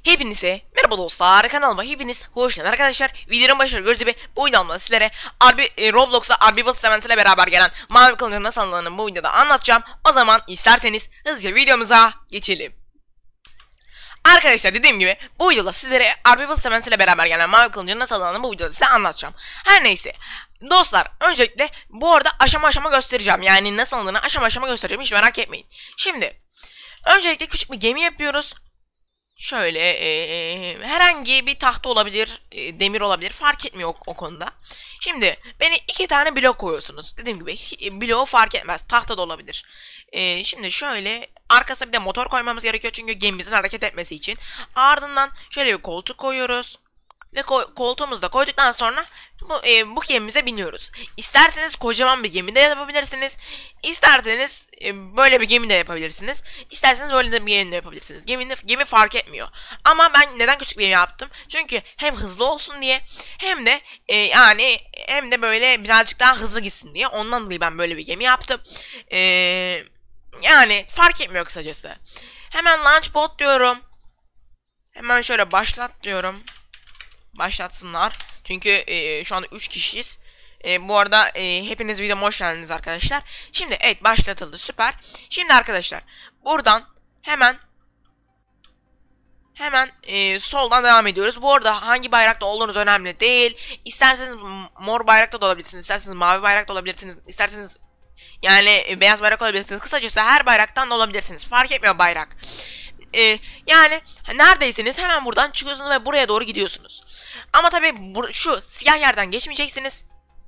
Hepinize merhaba dostlar, kanalıma hepiniz hoş geldiniz arkadaşlar. Videonun başında gördüğünüz gibi bu videomda sizlere Roblox'a Arbibot ile beraber gelen mavi kılıcın nasıl alındığını bu videoda anlatacağım. O zaman isterseniz hızlıca videomuza geçelim. Arkadaşlar dediğim gibi bu videoda sizlere Arbibot ile beraber gelen mavi kılıcın nasıl alındığını bu videoda size anlatacağım. Her neyse dostlar, öncelikle bu arada aşama aşama göstereceğim. Yani nasıl alındığını aşama aşama göstereceğim, hiç merak etmeyin. Şimdi öncelikle küçük bir gemi yapıyoruz. Şöyle herhangi bir tahta olabilir, demir olabilir, fark etmiyor o konuda. Şimdi beni 2 tane blok koyuyorsunuz. Dediğim gibi bloğu fark etmez, tahta da olabilir. Şimdi şöyle arkasına bir de motor koymamız gerekiyor çünkü gemimizin hareket etmesi için. Ardından şöyle bir koltuk koyuyoruz. Ve koltuğumuzu da koyduktan sonra bu gemimize biniyoruz. İsterseniz kocaman bir gemi de yapabilirsiniz. İsterseniz böyle bir gemi de yapabilirsiniz. İsterseniz böyle de bir gemi de yapabilirsiniz. Gemi fark etmiyor. Ama ben neden küçük bir gemi yaptım? Çünkü hem hızlı olsun diye hem de hem de böyle birazcık daha hızlı gitsin diye. Ondan dolayı ben böyle bir gemi yaptım. Yani fark etmiyor kısacası. Hemen launch bot diyorum. Hemen şöyle başlat diyorum. Başlatsınlar. Çünkü şu anda 3 kişiyiz. Bu arada hepiniz videoma hoş geldiniz arkadaşlar. Şimdi evet, başlatıldı, süper. Şimdi arkadaşlar buradan hemen soldan devam ediyoruz. Bu arada hangi bayrakta olduğunuz önemli değil. İsterseniz mor bayrakta da olabilirsiniz. İsterseniz mavi bayrakta olabilirsiniz. İsterseniz yani beyaz bayrak olabilirsiniz. Kısacası her bayraktan da olabilirsiniz. Fark etmiyor bayrak. Yani neredeyseniz hemen buradan çıkıyorsunuz ve buraya doğru gidiyorsunuz. Ama tabi şu siyah yerden geçmeyeceksiniz.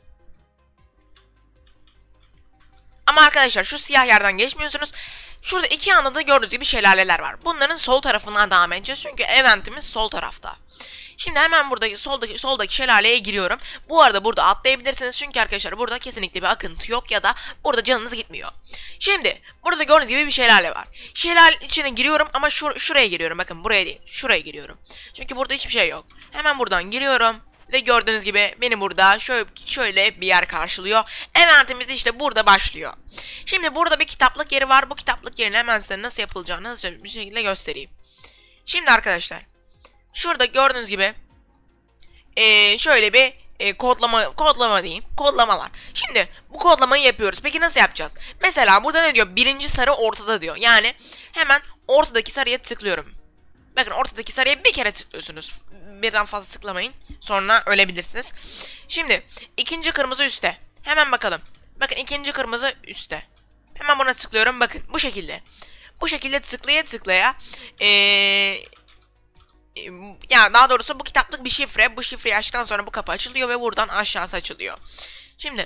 Ama arkadaşlar şu siyah yerden geçmiyorsunuz. Şurada iki yanda da gördüğünüz gibi şelaleler var. Bunların sol tarafından devam edeceğiz çünkü eventimiz sol tarafta. Şimdi hemen buradaki soldaki şelaleye giriyorum. Bu arada burada atlayabilirsiniz çünkü arkadaşlar burada kesinlikle bir akıntı yok ya da burada canınız gitmiyor. Şimdi burada gördüğünüz gibi bir şelale var. Şelale içine giriyorum ama şuraya giriyorum. Bakın buraya değil, şuraya giriyorum. Çünkü burada hiçbir şey yok. Hemen buradan giriyorum. Ve gördüğünüz gibi beni burada şöyle bir yer karşılıyor. Eventimiz işte burada başlıyor. Şimdi burada bir kitaplık yeri var. Bu kitaplık yerini hemen size nasıl yapılacağını hızlıca bir şekilde göstereyim. Şimdi arkadaşlar şurada gördüğünüz gibi şöyle bir kodlama diyeyim. Kodlama var. Şimdi bu kodlamayı yapıyoruz. Peki nasıl yapacağız? Mesela burada ne diyor? Birinci sarı ortada diyor. Yani hemen ortadaki sarıya tıklıyorum. Bakın ortadaki sarıya bir kere tıklıyorsunuz. Birden fazla tıklamayın. Sonra ölebilirsiniz. Şimdi ikinci kırmızı üstte. Hemen bakalım. Bakın ikinci kırmızı üstte. Hemen buna tıklıyorum. Bakın bu şekilde. Bu şekilde tıklaya yani daha doğrusu bu kitaplık bir şifre. Bu şifreyi açtıktan sonra bu kapı açılıyor ve buradan aşağısı açılıyor. Şimdi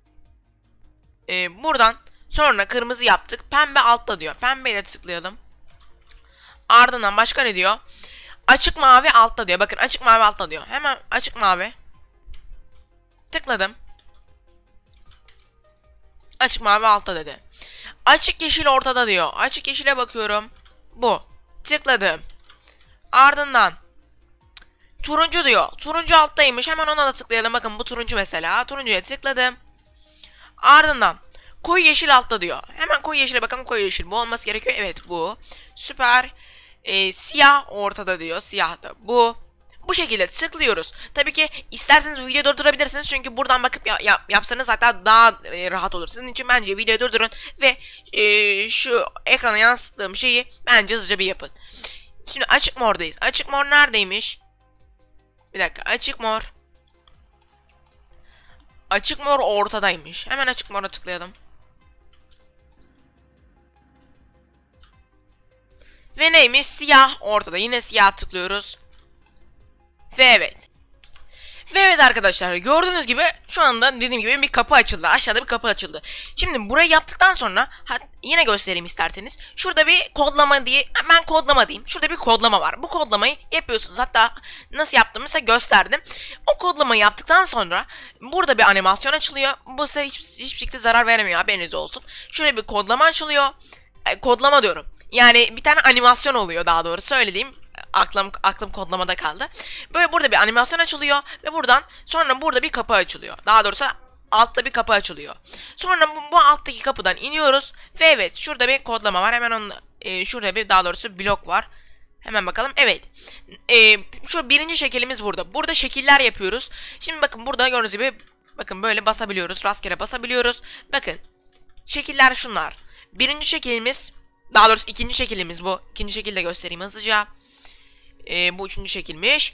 buradan sonra kırmızı yaptık. Pembe altta diyor. Pembeyi de tıklayalım. Ardından başka ne diyor? Açık mavi altta diyor. Bakın açık mavi altta diyor. Hemen açık mavi. Tıkladım. Açık mavi altta dedi. Açık yeşil ortada diyor. Açık yeşile bakıyorum. Bu. Tıkladım. Ardından turuncu diyor. Turuncu alttaymış. Hemen ona da tıklayalım. Bakın bu turuncu mesela. Turuncuya tıkladım. Ardından koyu yeşil altta diyor. Hemen koyu yeşile bakalım. Koyu yeşil. Bu olması gerekiyor. Evet bu. Süper. Siyah ortada diyor. Siyah da bu. Bu şekilde tıklıyoruz. Tabii ki isterseniz videoyu durdurabilirsiniz. Çünkü buradan bakıp yapsanız hatta daha rahat olur. Sizin için bence videoyu durdurun. Ve şu ekrana yansıttığım şeyi bence hızlıca bir yapın. Şimdi açık mordayız. Açık mor neredeymiş? Bir dakika. Açık mor. Açık mor ortadaymış. Hemen açık mora tıklayalım. Ve neymiş? Siyah ortada. Yine siyah tıklıyoruz. Ve evet. Ve evet arkadaşlar, gördüğünüz gibi şu anda dediğim gibi bir kapı açıldı. Aşağıda bir kapı açıldı. Şimdi burayı yaptıktan sonra yine göstereyim isterseniz. Şurada bir kodlama diye, ben kodlama diyeyim. Şurada bir kodlama var. Bu kodlamayı yapıyorsunuz. Hatta nasıl yaptığımı size gösterdim. O kodlamayı yaptıktan sonra burada bir animasyon açılıyor. Bu size hiçbir şekilde zarar veremiyor, haberiniz olsun. Şöyle bir kodlama açılıyor. Kodlama diyorum. Yani bir tane animasyon oluyor, daha doğrusu söylediğim. Aklım kodlamada kaldı. Böyle burada bir animasyon açılıyor ve buradan sonra burada bir kapı açılıyor. Daha doğrusu altta bir kapı açılıyor. Sonra bu alttaki kapıdan iniyoruz ve evet şurada bir kodlama var. Hemen onun şurada bir, daha doğrusu blok var. Hemen bakalım. Evet. Şu birinci şekilimiz burada. Burada şekiller yapıyoruz. Şimdi bakın burada gördüğünüz gibi bakın böyle basabiliyoruz. Rastgele basabiliyoruz. Bakın. Şekiller şunlar. Birinci şekilimiz, daha doğrusu ikinci şekilimiz bu. İkinci şekilde de göstereyim hızlıca. Bu üçüncü şekilmiş.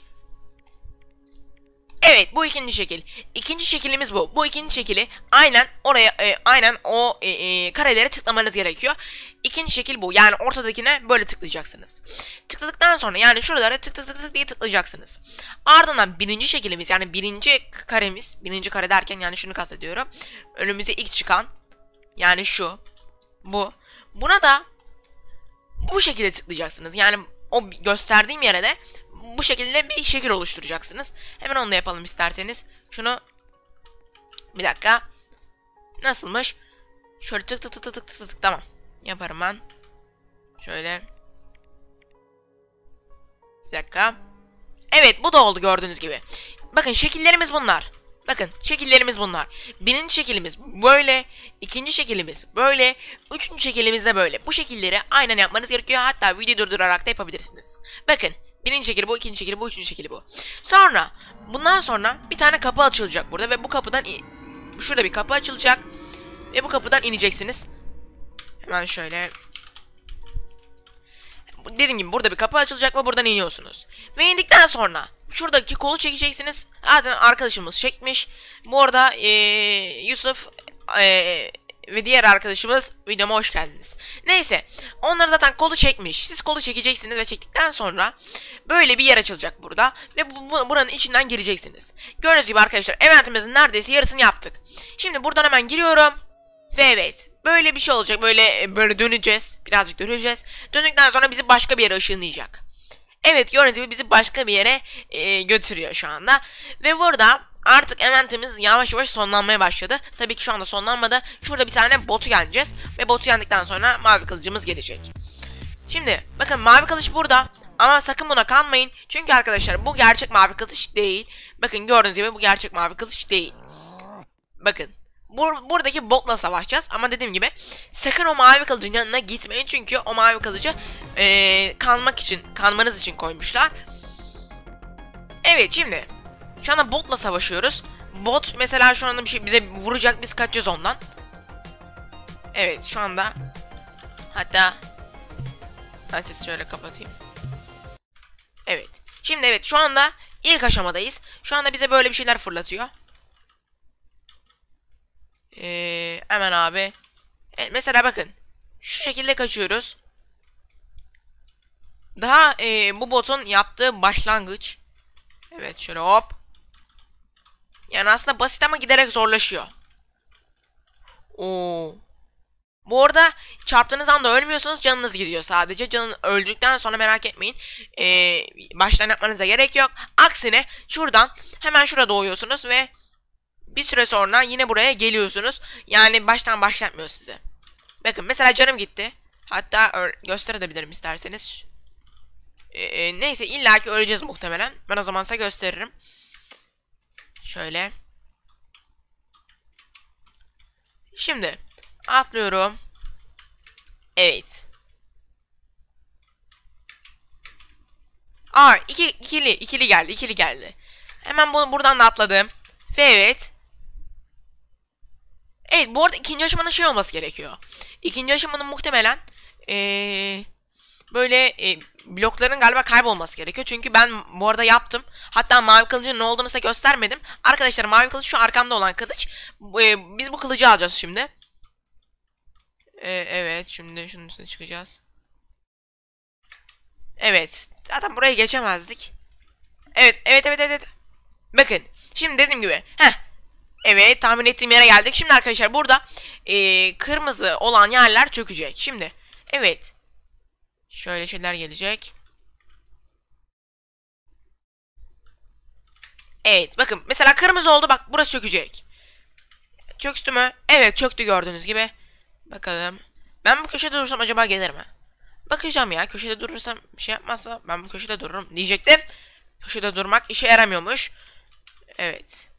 Evet, bu ikinci şekil. İkinci şekilimiz bu. Bu ikinci şekili aynen oraya aynen o karelere tıklamanız gerekiyor. İkinci şekil bu. Yani ortadakine böyle tıklayacaksınız. Tıkladıktan sonra yani şuralara tık tık tık tık diye tıklayacaksınız. Ardından birinci şekilimiz, yani birinci karemiz, birinci kare derken yani şunu kastediyorum. Önümüze ilk çıkan, yani şu, bu. Buna da bu şekilde tıklayacaksınız. Yani o gösterdiğim yere de bu şekilde bir şekil oluşturacaksınız. Hemen onu da yapalım isterseniz. Şunu bir dakika. Nasılmış? Şöyle tık tık tık tık tık tık tık, tamam. Yaparım ben. Şöyle. Bir dakika. Evet, bu da oldu gördüğünüz gibi. Bakın şekillerimiz bunlar. Bakın şekillerimiz bunlar. Birinci şekilimiz böyle. İkinci şekilimiz böyle. Üçüncü şekilimiz de böyle. Bu şekilleri aynen yapmanız gerekiyor. Hatta videoyu durdurarak da yapabilirsiniz. Bakın. Birinci şekil bu, ikinci şekil bu, üçüncü şekil bu. Sonra bundan sonra bir tane kapı açılacak burada ve bu kapıdan şurada bir kapı açılacak ve bu kapıdan ineceksiniz. Hemen şöyle. Dediğim gibi burada bir kapı açılacak ve buradan iniyorsunuz. Ve indikten sonra şuradaki kolu çekeceksiniz. Zaten arkadaşımız çekmiş. Bu arada Yusuf ve diğer arkadaşımız videoma hoş geldiniz. Neyse, onlar zaten kolu çekmiş. Siz kolu çekeceksiniz ve çektikten sonra böyle bir yer açılacak burada ve buranın içinden gireceksiniz. Gördüğünüz gibi arkadaşlar, eventimizin neredeyse yarısını yaptık. Şimdi buradan hemen giriyorum. Ve evet, böyle bir şey olacak. Böyle döneceğiz. Birazcık döneceğiz. Döndükten sonra bizi başka bir yere ışınlayacak. Evet, gördüğünüz gibi bizi başka bir yere götürüyor şu anda. Ve burada artık eventimiz yavaş yavaş sonlanmaya başladı. Tabii ki şu anda sonlanmadı. Şurada bir tane botu yeneceğiz. Ve botu yendikten sonra mavi kılıcımız gelecek. Şimdi bakın, mavi kılıç burada. Ama sakın buna kanmayın. Çünkü arkadaşlar bu gerçek mavi kılıç değil. Bakın gördüğünüz gibi bu gerçek mavi kılıç değil. Bakın. Buradaki botla savaşacağız ama dediğim gibi sakın o mavi kılıcın yanına gitmeyin, çünkü o mavi kılıcı kanmanız için koymuşlar. Evet, şimdi şu anda botla savaşıyoruz. Bot mesela şu anda bir şey bize vuracak, biz kaçacağız ondan. Evet, şu anda hatta ben sesi şöyle kapatayım. Evet, şimdi evet, şu anda ilk aşamadayız. Şu anda bize böyle bir şeyler fırlatıyor. Hemen abi. Evet, mesela bakın. Şu şekilde kaçıyoruz. Daha bu botun yaptığı başlangıç. Evet, şöyle hop. Yani aslında basit ama giderek zorlaşıyor. Oo. Bu arada çarptığınız anda ölmüyorsunuz, canınız gidiyor sadece. Canın öldükten sonra merak etmeyin. Baştan yapmanıza gerek yok. Aksine şuradan hemen şurada doğuyorsunuz ve bir süre sonra yine buraya geliyorsunuz. Yani baştan başlatmıyor sizi. Bakın mesela canım gitti. Hatta gösterebilirim isterseniz. Neyse, illaki öleceğiz muhtemelen. Ben o zaman size gösteririm. Şöyle. Şimdi atlıyorum. Evet. İkili geldi. Hemen buradan da atladım. Ve evet. Evet, bu arada ikinci aşamanın şey olması gerekiyor. İkinci aşamanın muhtemelen böyle blokların galiba kaybolması gerekiyor. Çünkü ben bu arada yaptım. Hatta mavi kılıcın ne olduğunu size göstermedim. Arkadaşlar, mavi kılıç şu arkamda olan kılıç. Biz bu kılıcı alacağız şimdi. Evet, şimdi şunun üstüne çıkacağız. Evet, zaten buraya geçemezdik. Evet. Bakın, şimdi dediğim gibi. Evet, tahmin ettiğim yere geldik. Şimdi arkadaşlar burada kırmızı olan yerler çökecek. Şimdi evet. Şöyle şeyler gelecek. Evet, bakın mesela kırmızı oldu, bak burası çökecek. Çöktü mü? Evet, çöktü gördüğünüz gibi. Bakalım. Ben bu köşede durursam acaba gelir mi? Bakacağım ya, köşede durursam bir şey yapmazsa ben bu köşede dururum diyecektim. Köşede durmak işe yaramıyormuş. Evet.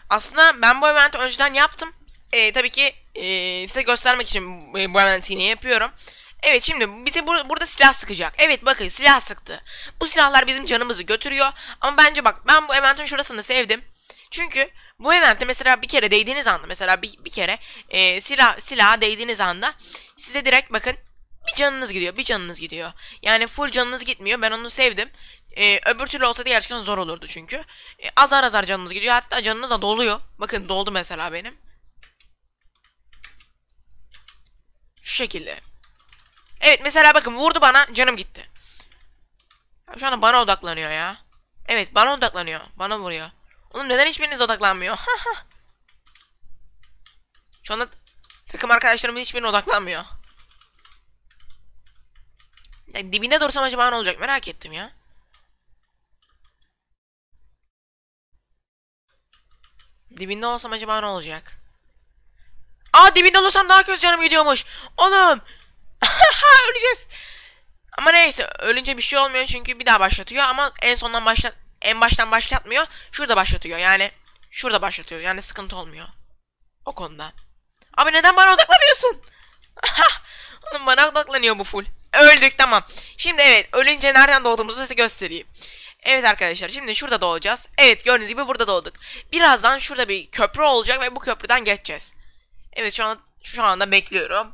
Aslında ben bu eventi önceden yaptım. Tabii ki size göstermek için bu eventi yine yapıyorum. Evet, şimdi bize burada silah sıkacak. Evet, bakın silah sıktı. Bu silahlar bizim canımızı götürüyor. Ama bence bak, ben bu eventin şurasını sevdim. Çünkü bu eventte mesela bir kere değdiğiniz anda, mesela bir kere silaha değdiğiniz anda size direkt bakın bir canınız gidiyor, bir canınız gidiyor. Yani full canınız gitmiyor. Ben onu sevdim. Öbür türlü olsa da gerçekten zor olurdu çünkü. Azar azar canınız gidiyor. Hatta canınız da doluyor. Bakın doldu mesela benim. Şu şekilde. Evet, mesela bakın vurdu bana, canım gitti. Şu anda bana odaklanıyor ya. Evet, bana odaklanıyor. Bana vuruyor. Oğlum neden hiçbiriniz odaklanmıyor? Şu anda takım arkadaşlarımın hiçbirine odaklanmıyor. Ya, dibinde dursam acaba ne olacak, merak ettim ya. Dibinde olsam acaba ne olacak? Aa, dibinde olursam daha kötü canım gidiyormuş. Oğlum. Öleceğiz. Ama neyse, ölünce bir şey olmuyor çünkü bir daha başlatıyor ama en baştan başlatmıyor. Şurada başlatıyor. Yani şurada başlatıyor. Yani sıkıntı olmuyor o konuda. Abi neden bana odaklanıyorsun? Oğlum bana odaklanıyor bu full. Öldük, tamam. Şimdi evet, ölünce nereden doğduğumuzu size göstereyim. Evet arkadaşlar, şimdi şurada doğacağız. Evet, gördüğünüz gibi burada doğduk. Birazdan şurada bir köprü olacak ve bu köprüden geçeceğiz. Evet, şu anda bekliyorum.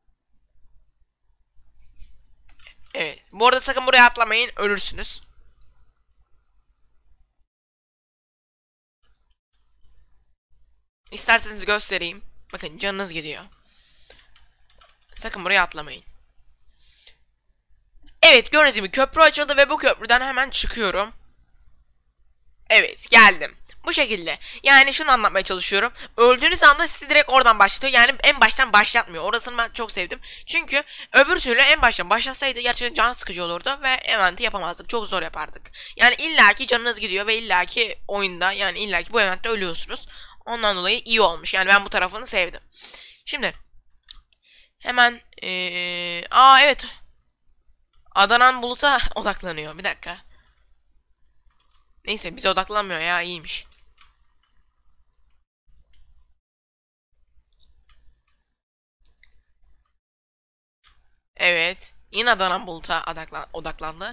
Evet. Bu arada sakın buraya atlamayın, ölürsünüz. İsterseniz göstereyim. Bakın canınız gidiyor. Sakın buraya atlamayın. Evet, gördüğünüz gibi köprü açıldı ve bu köprüden hemen çıkıyorum. Evet, geldim. Bu şekilde. Yani şunu anlatmaya çalışıyorum. Öldüğünüz anda sizi direkt oradan başlatıyor. Yani en baştan başlatmıyor. Orasını ben çok sevdim. Çünkü öbür türlü en baştan başlasaydı gerçekten can sıkıcı olurdu ve eventi yapamazdık. Çok zor yapardık. Yani illaki canınız gidiyor ve illaki oyunda, yani illaki bu eventte ölüyorsunuz. Ondan dolayı iyi olmuş. Yani ben bu tarafını sevdim. Şimdi hemen evet. Adanan Bulut'a odaklanıyor. Bir dakika. Neyse, bize odaklanmıyor ya, iyiymiş. Evet. Yine Adana Bulut'a odaklandı.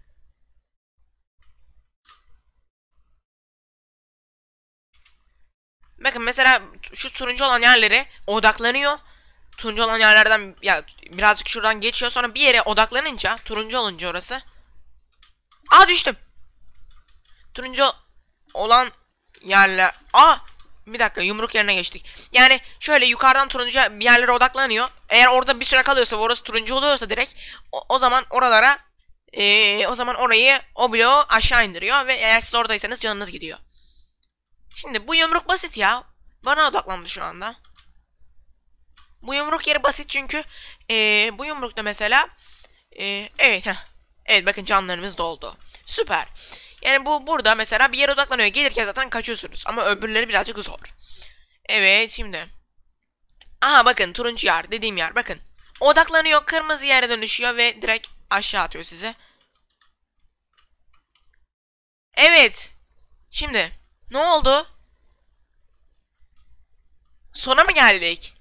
Bakın mesela şu turuncu olan yerlere odaklanıyor. Turuncu olan yerlerden ya birazcık şuradan geçiyor, sonra bir yere odaklanınca turuncu olunca orası. Aa, düştüm. Turuncu olan yerler. Aa, bir dakika, yumruk yerine geçtik. Yani şöyle yukarıdan turuncu bir yerlere odaklanıyor. Eğer orada bir süre kalıyorsa ve orası turuncu oluyorsa direkt o zaman oralara o zaman o bloğu aşağı indiriyor ve eğer siz oradaysanız canınız gidiyor. Şimdi bu yumruk basit ya. Bana odaklandı şu anda. Bu yumruk yeri basit çünkü bu yumrukta mesela evet, evet, bakın canlarımız doldu. Süper. Yani bu burada mesela bir yere odaklanıyor. Gelirken zaten kaçıyorsunuz. Ama öbürleri birazcık zor. Evet, şimdi. Aha, bakın turuncu yer, dediğim yer, bakın. Odaklanıyor, kırmızı yere dönüşüyor ve direkt aşağı atıyor sizi. Evet. Şimdi ne oldu? Sona mı geldik?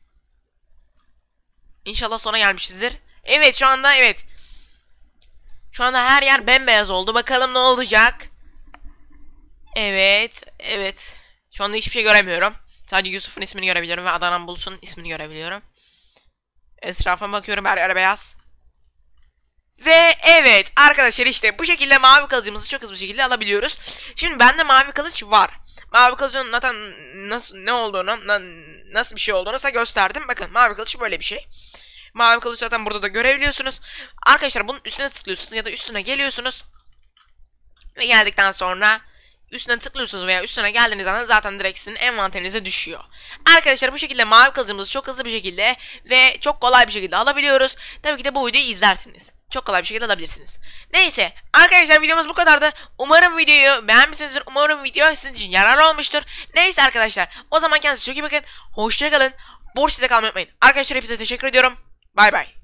İnşallah sona gelmişizdir. Evet, şu anda evet. Şu anda her yer bembeyaz oldu. Bakalım ne olacak? Evet, evet. Şu anda hiçbir şey göremiyorum. Sadece Yusuf'un ismini görebiliyorum ve Adnan Bulut'un ismini görebiliyorum. Etrafıma bakıyorum, her yer beyaz. Ve evet arkadaşlar, işte bu şekilde mavi kılıcımızı çok hızlı bir şekilde alabiliyoruz. Şimdi bende mavi kılıç var. Mavi kılıcın zaten ne olduğunu, nasıl bir şey olduğunu size gösterdim. Bakın, mavi kılıç böyle bir şey. Mavi kılıç zaten burada da görebiliyorsunuz. Arkadaşlar bunun üstüne tıklıyorsunuz ya da üstüne geliyorsunuz. Ve geldikten sonra üstüne tıklıyorsunuz veya üstüne geldiğiniz anda zaten direkt sizin envanterinize düşüyor. Arkadaşlar bu şekilde mavi kılıcımızı çok hızlı bir şekilde ve çok kolay bir şekilde alabiliyoruz. Tabii ki de bu videoyu izlersiniz. Çok kolay bir şekilde alabilirsiniz. Neyse arkadaşlar, videomuz bu kadardı. Umarım videoyu beğenmişsinizdir. Umarım video sizin için yararlı olmuştur. Neyse arkadaşlar, o zaman kendinize çok iyi bakın. Hoşçakalın. Borç size kalmayı unutmayın. Arkadaşlar hepinize teşekkür ediyorum. Bay bay.